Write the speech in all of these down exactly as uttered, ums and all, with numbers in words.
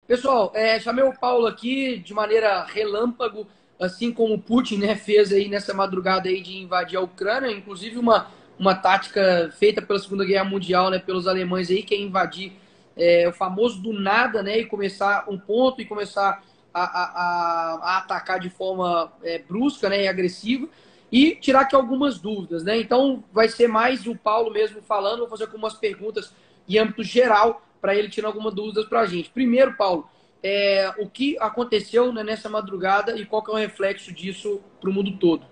Pessoal, é, chamei o Paulo aqui de maneira relâmpago, assim como o Putin, né, fez aí nessa madrugada aí de invadir a Ucrânia, inclusive uma, uma tática feita pela Segunda Guerra Mundial, né, pelos alemães aí, que é invadir é, o famoso do nada, né, e começar um ponto e começar a, a, a, a atacar de forma é, brusca, né, e agressiva, e tirar aqui algumas dúvidas, né? Então vai ser mais o Paulo mesmo falando, vou fazer algumas perguntas em âmbito geral para ele tirar algumas dúvidas para a gente. Primeiro, Paulo, é, o que aconteceu, né, nessa madrugada e qual que é o reflexo disso para o mundo todo?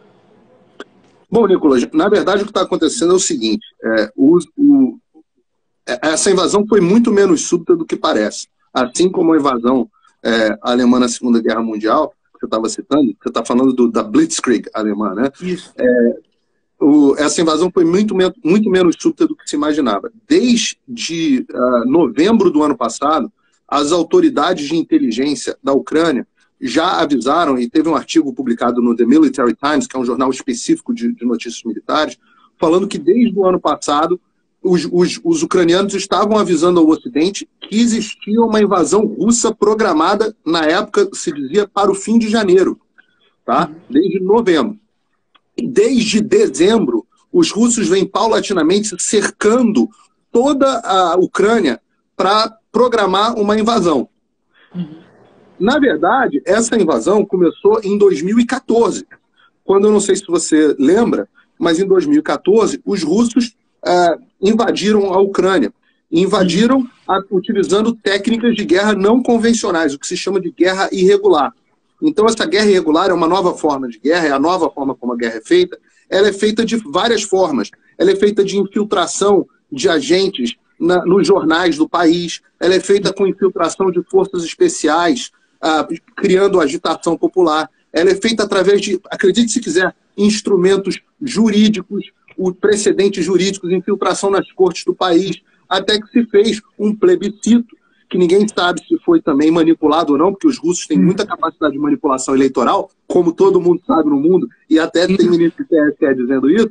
Bom, Nicolas, na verdade o que está acontecendo é o seguinte, é, o, o, essa invasão foi muito menos súbita do que parece. Assim como a invasão é, alemã na Segunda Guerra Mundial, que você estava citando, você está falando do, da Blitzkrieg alemã, né? Isso. É, o, essa invasão foi muito, muito menos súbita do que se imaginava. Desde uh, novembro do ano passado, as autoridades de inteligência da Ucrânia já avisaram, e teve um artigo publicado no The Military Times, que é um jornal específico de, de notícias militares, falando que desde o ano passado os, os, os ucranianos estavam avisando ao Ocidente que existia uma invasão russa programada, na época se dizia, para o fim de janeiro, tá? Desde novembro. Desde dezembro, os russos vêm paulatinamente cercando toda a Ucrânia para programar uma invasão. Uhum. Na verdade, essa invasão começou em dois mil e quatorze, quando, eu não sei se você lembra, mas em dois mil e quatorze, os russos ah, invadiram a Ucrânia. Invadiram a, utilizando técnicas de guerra não convencionais, o que se chama de guerra irregular. Então, essa guerra irregular é uma nova forma de guerra, é a nova forma como a guerra é feita. Ela é feita de várias formas. Ela é feita de infiltração de agentes na, nos jornais do país. Ela é feita com infiltração de forças especiais, ah, criando agitação popular. Ela é feita através de, acredite se quiser, instrumentos jurídicos, precedentes jurídicos, infiltração nas cortes do país, até que se fez um plebiscito, que ninguém sabe se foi também manipulado ou não, porque os russos têm muita capacidade de manipulação eleitoral, como todo mundo sabe no mundo, e até tem ministro do T S E dizendo isso,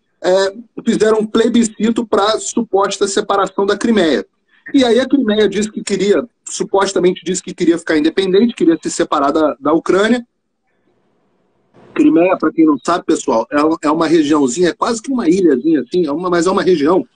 é, fizeram um plebiscito para a suposta separação da Crimeia. E aí a Crimeia disse que queria, supostamente disse que queria ficar independente, queria se separar da, da Ucrânia. Crimeia, para quem não sabe, pessoal, é, é uma regiãozinha, é quase que uma ilhazinha, assim, é uma, mas é uma região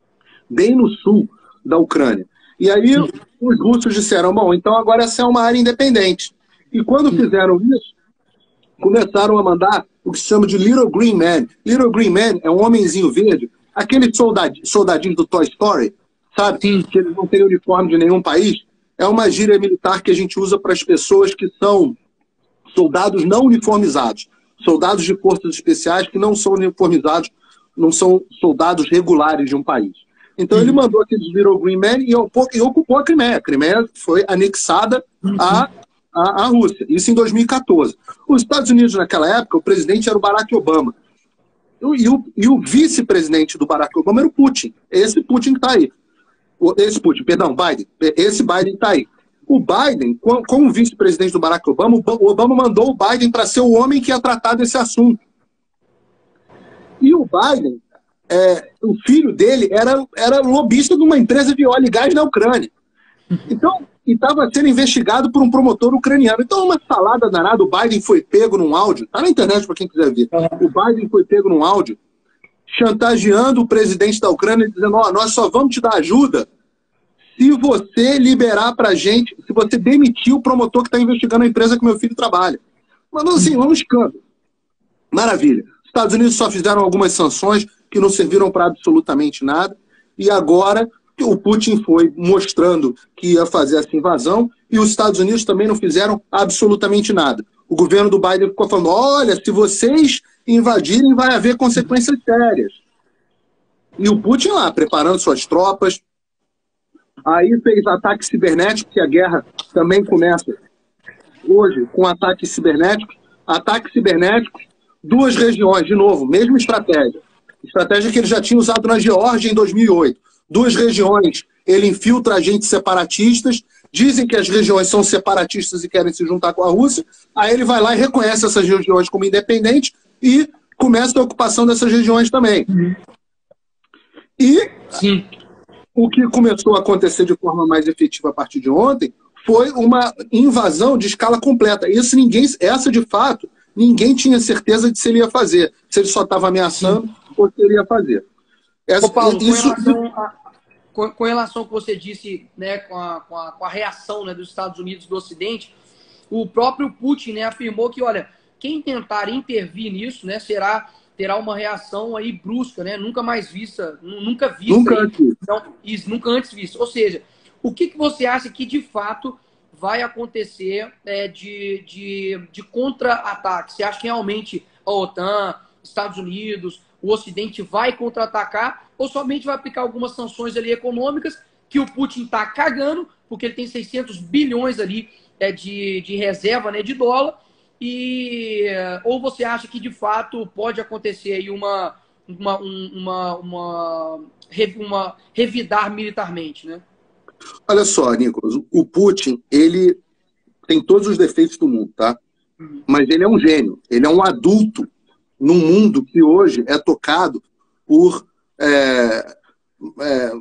bem no sul da Ucrânia. E aí os russos disseram, bom, então agora essa é uma área independente. E quando fizeram isso, começaram a mandar o que se chama de Little Green Man. Little Green Man é um homenzinho verde, aquele soldad, soldadinho do Toy Story, sabe? Sim. Que eles não têm uniforme de nenhum país. É uma gíria militar que a gente usa para as pessoas que são soldados não uniformizados. Soldados de forças especiais que não são uniformizados, não são soldados regulares de um país. Então ele mandou aqueles Little Green Men e, e ocupou a Crimeia. A Crimeia foi anexada à, à, à Rússia. Isso em dois mil e quatorze. Os Estados Unidos, naquela época, o presidente era o Barack Obama. E o, e o vice-presidente do Barack Obama era o Putin. Esse Putin que está aí. Esse Putin, perdão, Biden. Esse Biden está aí. O Biden, como vice-presidente do Barack Obama, o Obama mandou o Biden para ser o homem que ia tratar desse assunto. E o Biden... É, o filho dele era, era lobista de uma empresa de óleo e gás na Ucrânia. Então, e estava sendo investigado por um promotor ucraniano. Então, uma salada danada. O Biden foi pego num áudio, está na internet para quem quiser ver. O Biden foi pego num áudio chantageando o presidente da Ucrânia, dizendo, ó, oh, nós só vamos te dar ajuda se você liberar para a gente, se você demitir o promotor que está investigando a empresa que meu filho trabalha. Mas assim, um escândalo. Maravilha. Os Estados Unidos só fizeram algumas sanções que não serviram para absolutamente nada, e agora o Putin foi mostrando que ia fazer essa invasão, e os Estados Unidos também não fizeram absolutamente nada. O governo do Biden ficou falando, olha, se vocês invadirem, vai haver consequências sérias. E o Putin lá, preparando suas tropas, aí fez ataque cibernético, que a guerra também começa hoje com ataques cibernéticos, ataques cibernéticos, duas regiões, de novo, mesma estratégia. Estratégia que ele já tinha usado na Geórgia em dois mil e oito. Duas regiões, ele infiltra agentes separatistas, dizem que as regiões são separatistas e querem se juntar com a Rússia, aí ele vai lá e reconhece essas regiões como independentes e começa a ocupação dessas regiões também. Uhum. E Sim. o que começou a acontecer de forma mais efetiva a partir de ontem foi uma invasão de escala completa. Isso ninguém, essa de fato, ninguém tinha certeza de se ele ia fazer, se ele só estava ameaçando Sim. ou se ele ia fazer. Essa, Ô Paulo, isso... com, relação a, com, com relação ao que você disse, né, com, a, com, a, com a reação, né, dos Estados Unidos do Ocidente, o próprio Putin, né, afirmou que, olha, quem tentar intervir nisso, né, será, terá uma reação aí brusca, né, nunca mais vista, nunca vista. Nunca aí, antes. Então, isso, nunca antes vista. Ou seja, o que, que você acha que, de fato, vai acontecer é, de, de, de contra-ataque? Você acha que realmente a OTAN, Estados Unidos, o Ocidente vai contra-atacar ou somente vai aplicar algumas sanções ali econômicas que o Putin está cagando, porque ele tem seiscentos bilhões ali é, de, de reserva, né, de dólar, e ou você acha que de fato pode acontecer aí uma, uma, uma, uma, uma revidar militarmente, né? Olha só, Nicolas, o Putin, ele tem todos os defeitos do mundo, tá? Uhum. Mas ele é um gênio, ele é um adulto num mundo que hoje é tocado por, é, é,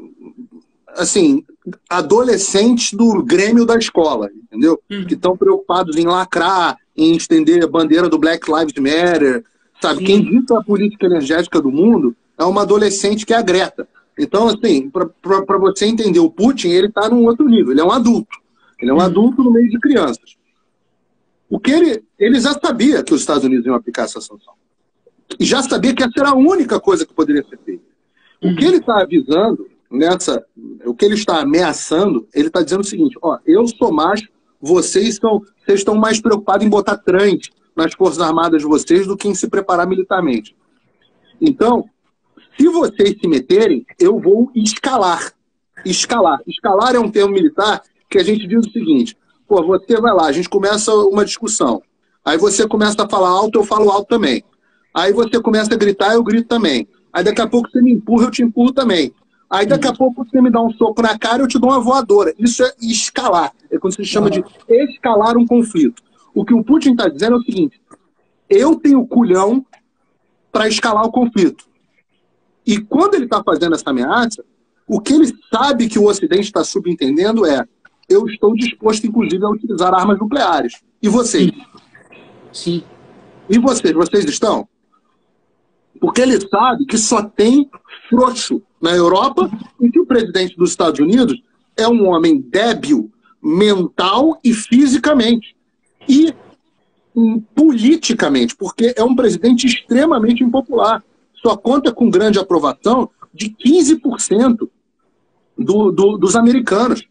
assim, adolescentes do Grêmio da escola, entendeu? Uhum. Que estão preocupados em lacrar, em estender a bandeira do Black Lives Matter, sabe? Sim. Quem dita a política energética do mundo é uma adolescente que é a Greta. Então, assim, para você entender, o Putin, ele está num outro nível, ele é um adulto. Ele é um uhum. adulto no meio de crianças. O que ele, ele já sabia que os Estados Unidos iam aplicar essa sanção. E já sabia que essa era a única coisa que poderia ser feita. Uhum. O que ele está avisando, nessa, o que ele está ameaçando, ele está dizendo o seguinte, ó, eu sou macho, vocês estão, vocês estão mais preocupados em botar trânsito nas Forças Armadas de vocês do que em se preparar militarmente. Então, se vocês se meterem, eu vou escalar. Escalar. Escalar é um termo militar que a gente diz o seguinte, pô, você vai lá, a gente começa uma discussão, aí você começa a falar alto, eu falo alto também. Aí você começa a gritar, eu grito também. Aí daqui a pouco você me empurra, eu te empurro também. Aí daqui a pouco você me dá um soco na cara, eu te dou uma voadora. Isso é escalar. É quando se chama de escalar um conflito. O que o Putin está dizendo é o seguinte, eu tenho culhão para escalar o conflito. E quando ele está fazendo essa ameaça, o que ele sabe que o Ocidente está subentendendo é eu estou disposto, inclusive, a utilizar armas nucleares. E vocês? Sim. E vocês? Vocês estão? Porque ele sabe que só tem frouxo na Europa e que o presidente dos Estados Unidos é um homem débil mental e fisicamente. E hum, politicamente, porque é um presidente extremamente impopular. Só conta com grande aprovação de quinze por cento do, do, dos americanos.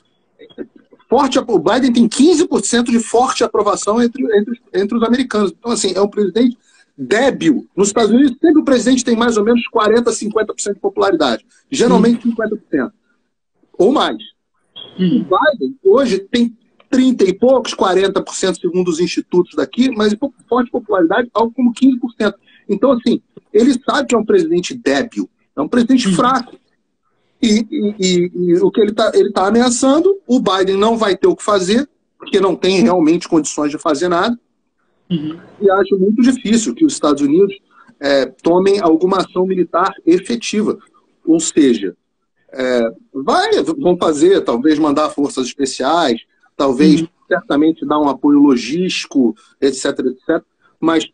Forte, o Biden tem quinze por cento de forte aprovação entre, entre, entre os americanos. Então, assim, é um presidente débil. Nos Estados Unidos, sempre o presidente tem mais ou menos quarenta, cinquenta por cento de popularidade. Geralmente cinquenta por cento. Ou mais. Hum. O Biden, hoje, tem trinta e poucos, quarenta por cento segundo os institutos daqui, mas forte popularidade, algo como quinze por cento. Então, assim, ele sabe que é um presidente débil, é um presidente hum. fraco. E, e, e, e o que ele está ele tá ameaçando, o Biden não vai ter o que fazer, porque não tem realmente condições de fazer nada. Uhum. E acho muito difícil que os Estados Unidos é, tomem alguma ação militar efetiva. Ou seja, é, vai, vão fazer, talvez mandar forças especiais, talvez uhum. certamente dar um apoio logístico, etc, etcétera. Mas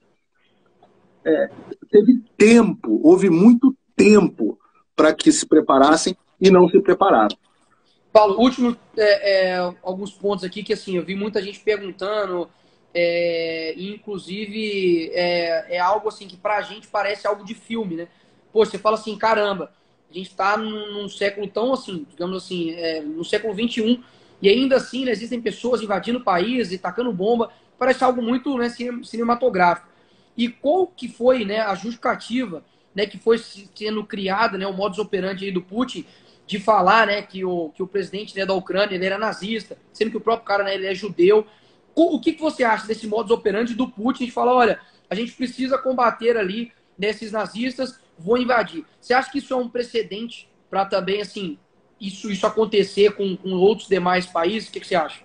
é, teve tempo, houve muito tempo para que se preparassem e não se prepararam. Paulo, último, é, é, alguns pontos aqui que assim, eu vi muita gente perguntando, é, inclusive é, é algo assim que pra gente parece algo de filme, né? Pô, você fala assim, caramba, a gente tá num, num século tão assim, digamos assim, é, no século vinte e um, e ainda assim né, existem pessoas invadindo o país e tacando bomba, parece algo muito né, cinematográfico. E qual que foi né, a justificativa né, que foi sendo criada, né, o modus operandi aí do Putin, de falar né, que, o, que o presidente né, da Ucrânia ele era nazista, sendo que o próprio cara né, ele é judeu. O, o que, que você acha desse modus operandi do Putin de falar, olha, a gente precisa combater ali nesses nazistas, vou invadir. Você acha que isso é um precedente para também assim, isso, isso acontecer com, com outros demais países? O que, que você acha?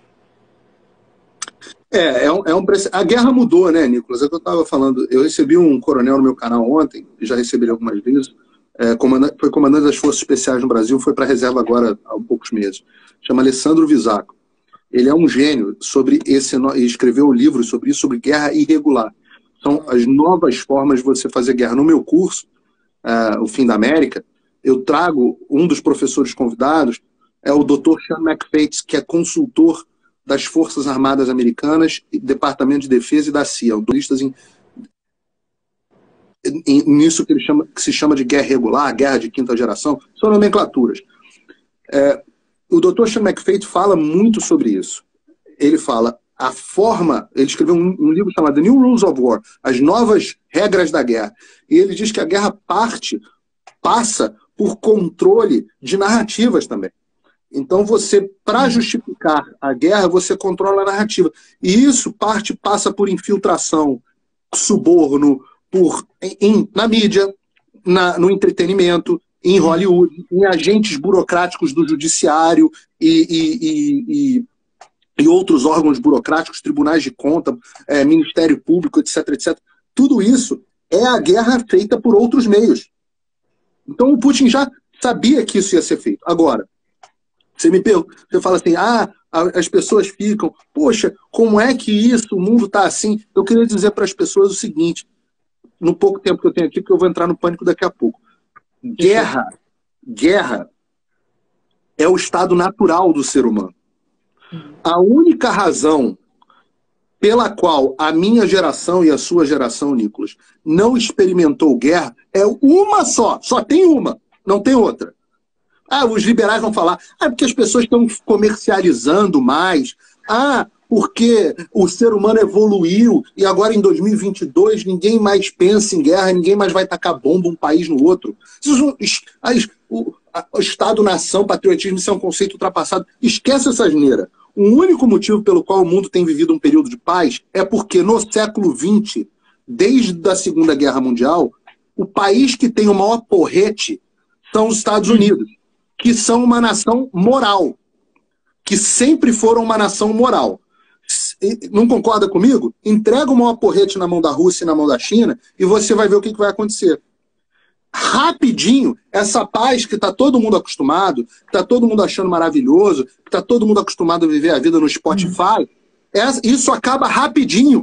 É, é um, é um a guerra mudou, né, Nicolas? É o que eu estava falando. Eu recebi um coronel no meu canal ontem, já recebi ele algumas vezes, é, comandante, foi comandante das Forças Especiais no Brasil, foi para a reserva agora há poucos meses. Chama Alessandro Visaco. ele é um gênio sobre esse, ele escreveu um livro sobre isso, sobre guerra irregular. São as novas formas de você fazer guerra. No meu curso, uh, O Fim da América, eu trago um dos professores convidados, é o doutor Sean McFates, que é consultor das Forças Armadas Americanas, Departamento de Defesa e da C I A, autoristas em, em, nisso que, ele chama, que se chama de guerra regular, guerra de quinta geração, são nomenclaturas. É, o doutor Sean McFate fala muito sobre isso. Ele fala a forma, ele escreveu um, um livro chamado The New Rules of War, as novas regras da guerra, e ele diz que a guerra parte, passa por controle de narrativas também. Então, você, para justificar a guerra, você controla a narrativa. E isso parte, passa por infiltração, suborno, por, em, na mídia, na, no entretenimento, em Hollywood, em agentes burocráticos do judiciário e, e, e, e, e outros órgãos burocráticos, tribunais de conta, é, Ministério Público, etc, etcétera. Tudo isso é a guerra feita por outros meios. Então, o Putin já sabia que isso ia ser feito. Agora, Você me pergunta, você fala assim, ah, as pessoas ficam, poxa, como é que isso, o mundo está assim? Eu queria dizer para as pessoas o seguinte, no pouco tempo que eu tenho aqui, porque eu vou entrar no pânico daqui a pouco. Guerra, guerra é o estado natural do ser humano. A única razão pela qual a minha geração e a sua geração, Nicolas, não experimentou guerra é uma só, só tem uma, não tem outra. Ah, os liberais vão falar, ah, porque as pessoas estão comercializando mais, ah, porque o ser humano evoluiu e agora em dois mil e vinte e dois ninguém mais pensa em guerra, ninguém mais vai tacar bomba um país no outro. O, o Estado-nação, patriotismo, isso é um conceito ultrapassado. Esquece essa asneira. O único motivo pelo qual o mundo tem vivido um período de paz é porque no século vinte, desde a Segunda Guerra Mundial, o país que tem o maior porrete são os Estados Unidos, que são uma nação moral, que sempre foram uma nação moral. Não concorda comigo? Entrega o maior porrete na mão da Rússia e na mão da China e você vai ver o que vai acontecer. Rapidinho, essa paz que está todo mundo acostumado, que está todo mundo achando maravilhoso, que está todo mundo acostumado a viver a vida no Spotify, hum. isso acaba rapidinho.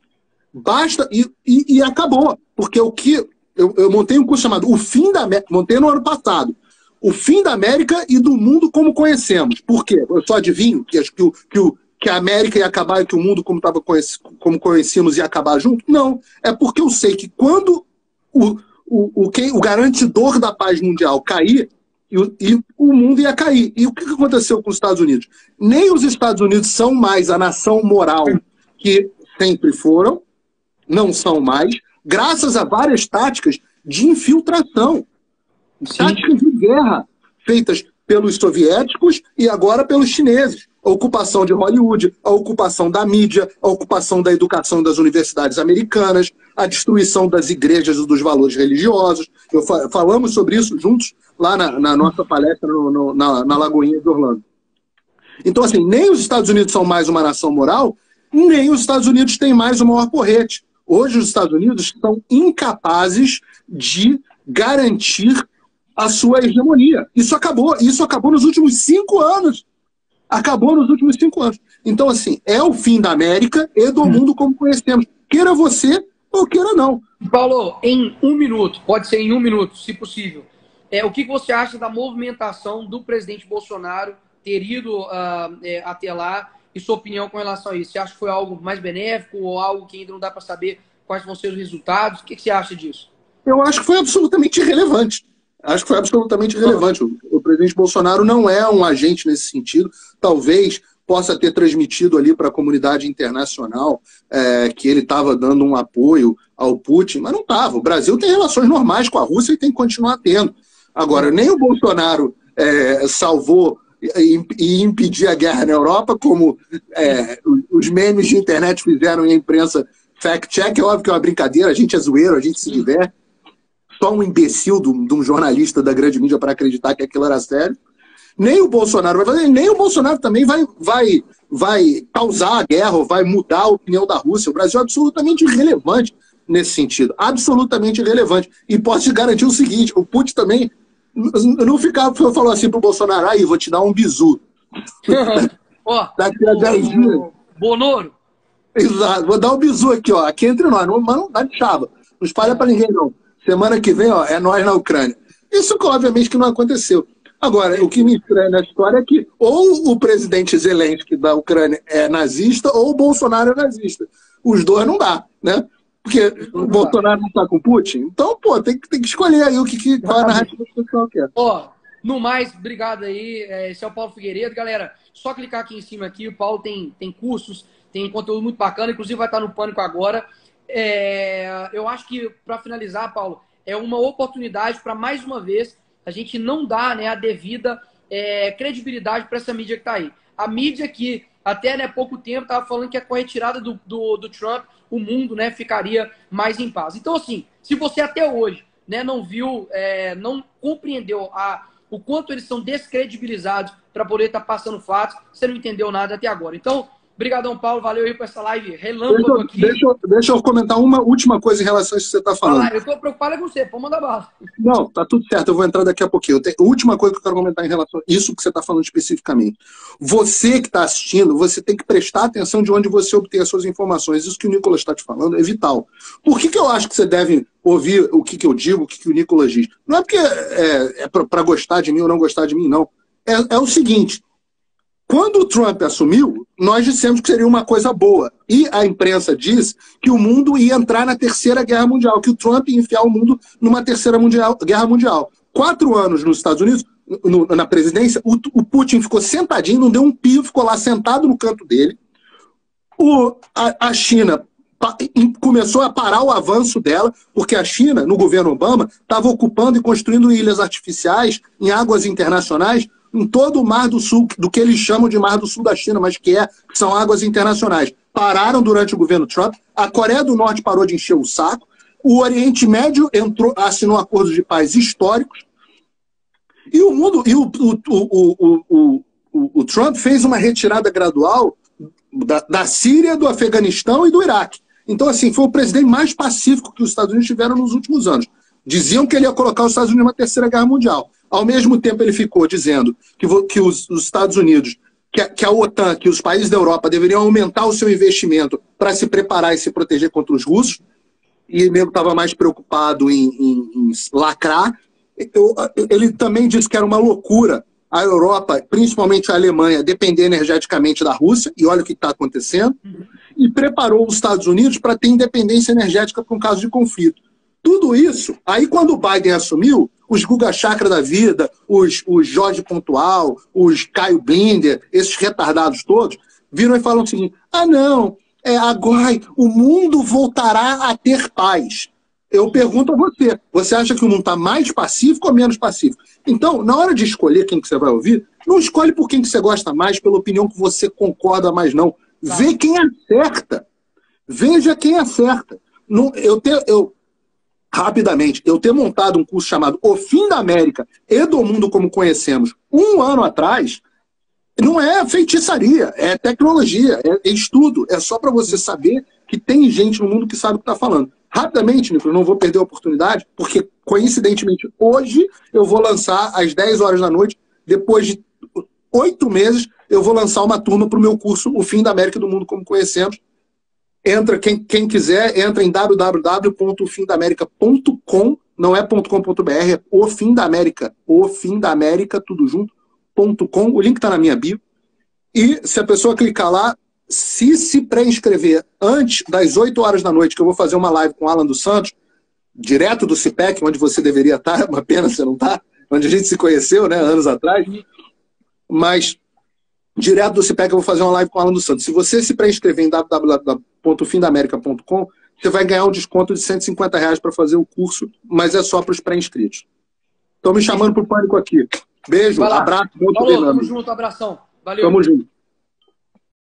Basta, e, e, e acabou. Porque o que... Eu, eu montei um curso chamado O Fim da América, montei no ano passado. O fim da América e do mundo como conhecemos. Por quê? Eu só adivinho que, que, o, que, o, que a América ia acabar e que o mundo como, tava conhec, como conhecíamos ia acabar junto? Não. É porque eu sei que quando o, o, o, quem, o garantidor da paz mundial cair, e, e o mundo ia cair. E o que aconteceu com os Estados Unidos? Nem os Estados Unidos são mais a nação moral que sempre foram, não são mais, graças a várias táticas de infiltração. Táticas de guerra feitas pelos soviéticos e agora pelos chineses. A ocupação de Hollywood, a ocupação da mídia, a ocupação da educação das universidades americanas, a destruição das igrejas e dos valores religiosos. Eu fa falamos sobre isso juntos lá na, na nossa palestra no, no, na, na Lagoinha de Orlando. Então, assim, nem os Estados Unidos são mais uma nação moral, nem os Estados Unidos têm mais o maior porrete. Hoje os Estados Unidos são incapazes de garantir a sua hegemonia. Isso acabou. Isso acabou nos últimos cinco anos. Acabou nos últimos cinco anos. Então, assim, é o fim da América e do mundo como conhecemos. Queira você ou queira não. Paulo, em um minuto, pode ser em um minuto, se possível, é, o que você acha da movimentação do presidente Bolsonaro ter ido uh, é, até lá e sua opinião com relação a isso? Você acha que foi algo mais benéfico ou algo que ainda não dá para saber quais vão ser os resultados? O que você acha disso? Eu acho que foi absolutamente irrelevante. Acho que foi absolutamente irrelevante. O, o presidente Bolsonaro não é um agente nesse sentido. Talvez possa ter transmitido ali para a comunidade internacional é, que ele estava dando um apoio ao Putin, mas não estava. O Brasil tem relações normais com a Rússia e tem que continuar tendo. Agora, nem o Bolsonaro é, salvou e, e impediu a guerra na Europa, como é, os memes de internet fizeram e a imprensa fact-check. É óbvio que é uma brincadeira, a gente é zoeiro, a gente se diverte. Só um imbecil de um jornalista da grande mídia para acreditar que aquilo era sério. Nem o Bolsonaro vai fazer, nem o Bolsonaro também vai, vai, vai causar a guerra ou vai mudar a opinião da Rússia. O Brasil é absolutamente irrelevante nesse sentido. Absolutamente irrelevante. E posso te garantir o seguinte, o Putin também não ficava, falou assim pro Bolsonaro, aí, vou te dar um bizu. Ó, Daqui a dez dias. Bonoro. Exato. Vou dar um bisu aqui, ó. Aqui entre nós. Não, mas não dá de chava. Não espalha é. pra ninguém, não. Semana que vem, ó, é nós na Ucrânia. Isso, obviamente, que não aconteceu. Agora, o que me estranha na história é que ou o presidente Zelensky da Ucrânia é nazista ou o Bolsonaro é nazista. Os dois não dá, né? Porque o Bolsonaro não tá com o Putin. Então, pô, tem, tem que escolher aí o que, que qual a narrativa que o pessoal quer. Ó, no mais, obrigado aí. Esse é o Paulo Figueiredo. Galera, só clicar aqui em cima aqui. O Paulo tem, tem cursos, tem conteúdo muito bacana. Inclusive vai estar no Pânico agora. É, eu acho que, para finalizar, Paulo, é uma oportunidade para, mais uma vez, a gente não dar, né, a devida é, credibilidade para essa mídia que está aí. A mídia que, até, né, pouco tempo, estava falando que com a retirada do, do, do Trump, o mundo, né, ficaria mais em paz. Então, assim, se você até hoje, né, não viu, é, não compreendeu a, o quanto eles são descredibilizados para poder estar tá passando fatos, você não entendeu nada até agora. Então, brigadão, Paulo. Valeu aí por essa live relâmpago aqui. Deixa, eu, deixa eu comentar uma última coisa em relação a isso que você está falando. Lá, eu estou preocupado com você. Pode mandar bala. Não, tá tudo certo. Eu vou entrar daqui a pouquinho. Eu tenho, a última coisa que eu quero comentar em relação a isso que você está falando especificamente. Você que está assistindo, você tem que prestar atenção de onde você obtém as suas informações. Isso que o Nicolas está te falando é vital. Por que, que eu acho que você deve ouvir o que, que eu digo, o que, que o Nicolas diz? Não é porque é, é para gostar de mim ou não gostar de mim, não. É, é o seguinte. Quando o Trump assumiu, nós dissemos que seria uma coisa boa. E a imprensa diz que o mundo ia entrar na Terceira Guerra Mundial, que o Trump ia enfiar o mundo numa Terceira mundial, Guerra Mundial. Quatro anos nos Estados Unidos, no, na presidência, o, o Putin ficou sentadinho, não deu um pio, ficou lá sentado no canto dele. O, a, a China pa, começou a parar o avanço dela, porque a China, no governo Obama, estava ocupando e construindo ilhas artificiais em águas internacionais, em todo o Mar do Sul, do que eles chamam de Mar do Sul da China, mas que, é, que são águas internacionais. Pararam durante o governo Trump, a Coreia do Norte parou de encher o saco, o Oriente Médio entrou, assinou acordos de paz históricos, e o mundo, e o, o, o, o, o, o Trump fez uma retirada gradual da, da Síria, do Afeganistão e do Iraque. Então, assim, foi o presidente mais pacífico que os Estados Unidos tiveram nos últimos anos. Diziam que ele ia colocar os Estados Unidos numa terceira guerra mundial. Ao mesmo tempo, ele ficou dizendo que, que os, os Estados Unidos, que a, que a OTAN, que os países da Europa deveriam aumentar o seu investimento para se preparar e se proteger contra os russos, e ele estava mais preocupado em, em, em lacrar. Eu, ele também disse que era uma loucura a Europa, principalmente a Alemanha, depender energeticamente da Rússia, e olha o que está acontecendo, uhum. E preparou os Estados Unidos para ter independência energética para um caso de conflito. Tudo isso, aí quando o Biden assumiu, os Guga Chakra da vida, os, os Jorge Pontual, os Caio Blinder, esses retardados todos, viram e falam o seguinte, ah não, é, agora o mundo voltará a ter paz. Eu pergunto a você, você acha que o mundo está mais pacífico ou menos pacífico? Então, na hora de escolher quem que você vai ouvir, não escolhe por quem que você gosta mais, pela opinião que você concorda mais, não. Tá. Vê quem acerta. Veja quem acerta. Não, eu, te, eu Rapidamente, eu ter montado um curso chamado O Fim da América e do Mundo Como Conhecemos um ano atrás, não é feitiçaria, é tecnologia, é, é estudo. É só para você saber que tem gente no mundo que sabe o que está falando. Rapidamente, Nicolas, não vou perder a oportunidade, porque, coincidentemente, hoje eu vou lançar às dez horas da noite, depois de oito meses, eu vou lançar uma turma para o meu curso O Fim da América e do Mundo Como Conhecemos. Entra, quem, quem quiser, entra em w w w ponto o fim da américa ponto com, não é .com.br, é O Fim da América, O Fim da América, tudo junto, ponto .com, o link está na minha bio. E se a pessoa clicar lá, se se pré-inscrever antes das oito horas da noite, que eu vou fazer uma live com o Alan dos Santos, direto do CIPEC, onde você deveria estar, uma pena você não está, onde a gente se conheceu, né, anos atrás, mas direto do CIPEC eu vou fazer uma live com o Alan dos Santos. Se você se pré-inscrever em w w w ponto o fim da américa ponto com, você vai ganhar um desconto de cento e cinquenta reais para fazer o curso, mas é só para os pré-inscritos. Estão me chamando para o Pânico aqui. Beijo, abraço, bom Falou, tamo junto, abração. Valeu. Tamo junto.